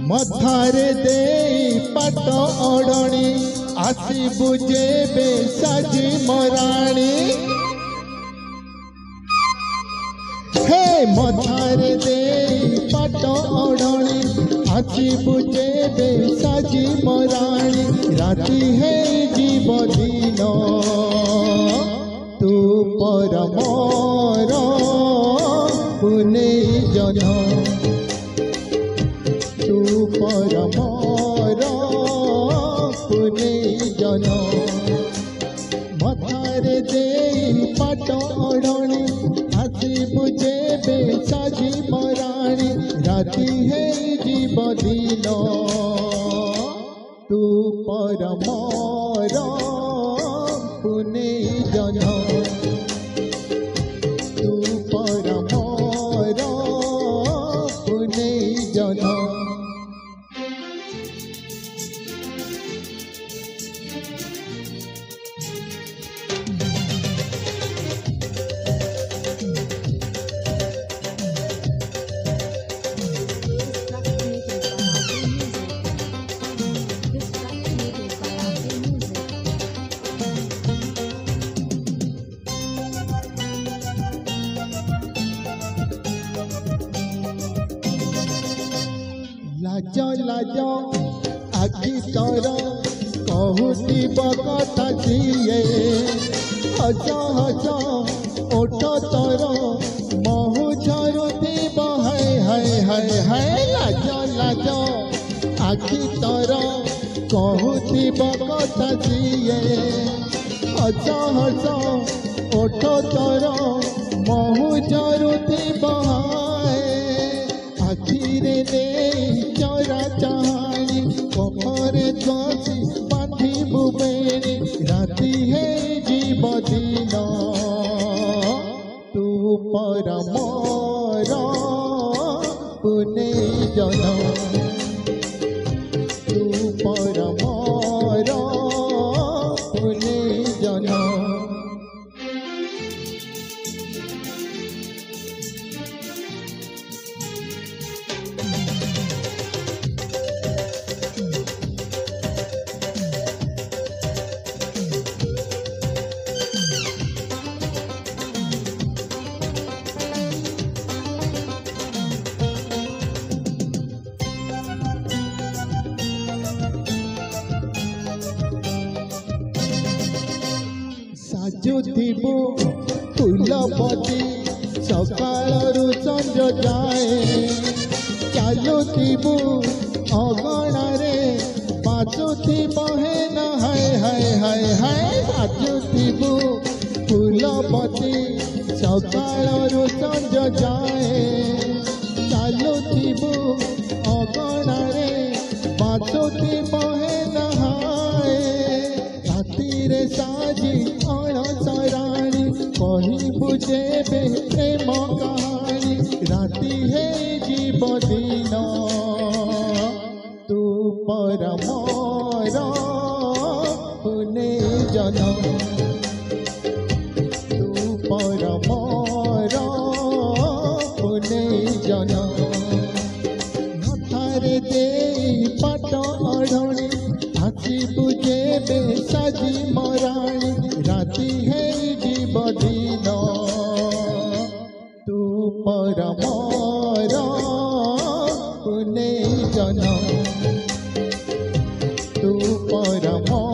मथारे दे पाट ओढ़णी आसीबु जेबे साजी मराणी हे मथारे दे पाट ओढ़णी आसीबु जेबे साजी मराणी राती है जीव दिन तू पर मोर पुने जन तू पर मोर पुने जन मथारे दे पाट ओढ़णी आसीबु जेबे साजी मराणी राती है जीव दिन तू पर मोर पुने जन तू पर मोर पुने जन लाज लाज आखि तोर कहूती बकता जिए हज हज ओठ तोर महु झरुती हाय हाय हाय हाय लाज लाज आखि तोर कहूती बकता जिए हज हज ओठ तोर महु झरुती हाय आखिरे दे चरा चाणी कपरे द्वासी बांधी बुबेणी राती है जीव दिन तू पर मोर पुने जन तू पर मोर पुने जन साजुथिबु फूलपति सकाळरू संज जाए चालुथिबु अगणारे बाजुथिबु हेन हाय हाय हाय हाय साजुथिबु फूलपति सकाळरू संज जाए चालुथिबु अगणारे बाजुथिबु हेन हाय रातिरे साजी अणसराणी कहबू जेबे प्रेम कहानी राती है जीव दिन तू पर मोर पुने जन तू पर मोर पुने जन मथारे दे पाट ओढ़णी आसीबु जेबे साजी मराणी राती है जीव दिन तू पर मोर पुने जन तू पर मोर